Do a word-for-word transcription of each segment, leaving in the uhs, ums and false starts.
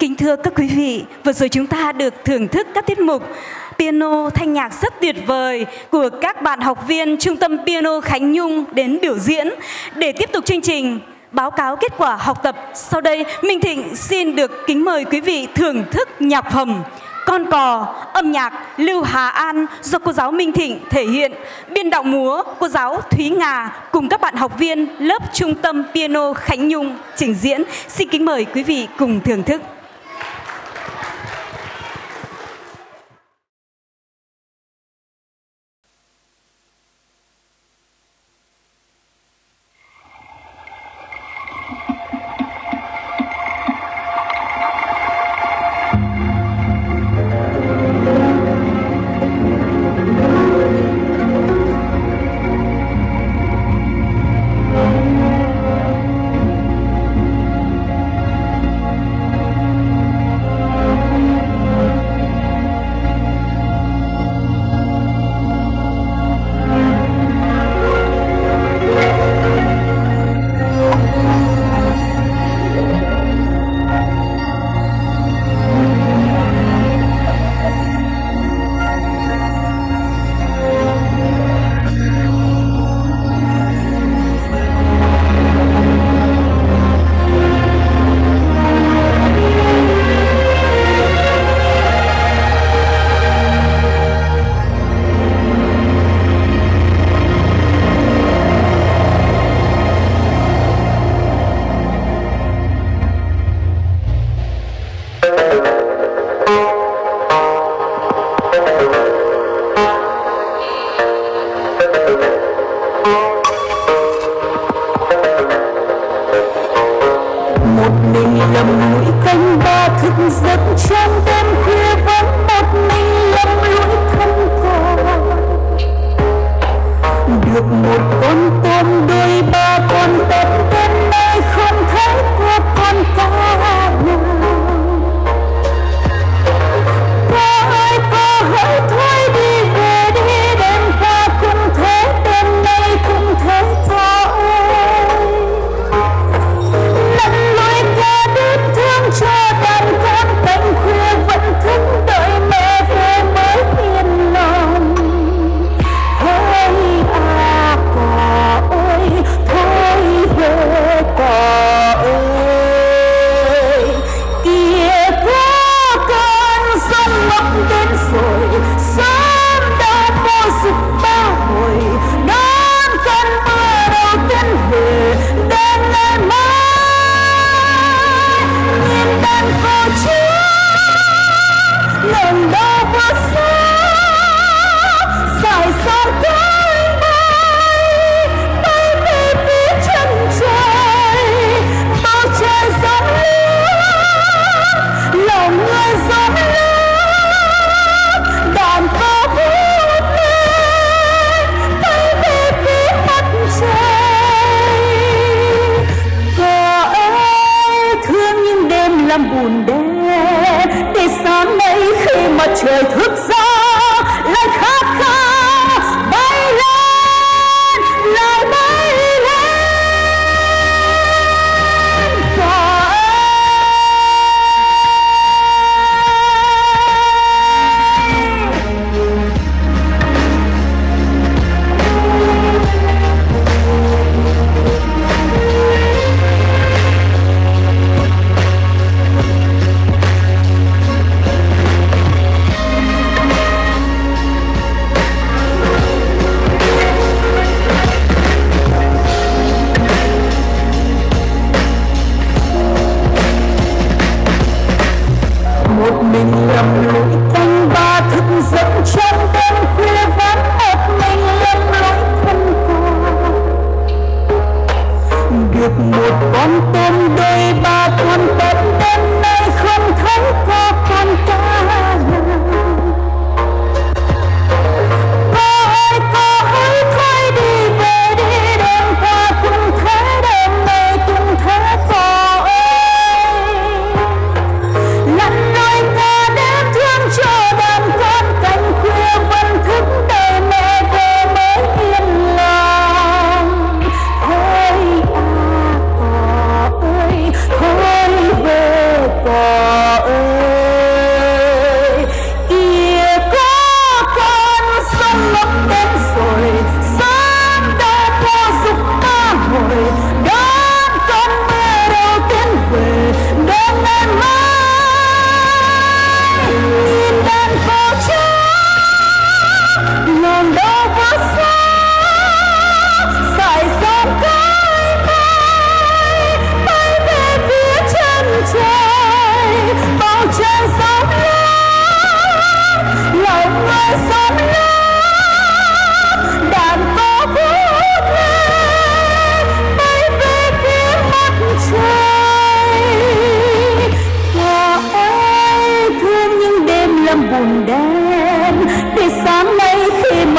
Kính thưa các quý vị, vừa rồi chúng ta được thưởng thức các tiết mục piano thanh nhạc rất tuyệt vời của các bạn học viên Trung tâm Piano Khánh Nhung đến biểu diễn. Để tiếp tục chương trình, báo cáo kết quả học tập, sau đây Minh Thịnh xin được kính mời quý vị thưởng thức nhạc phẩm Con Cò, âm nhạc Lưu Hà An do cô giáo Minh Thịnh thể hiện, biên đạo múa cô giáo Thúy Ngà cùng các bạn học viên lớp Trung tâm Piano Khánh Nhung trình diễn. Xin kính mời quý vị cùng thưởng thức.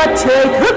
mặt trời thức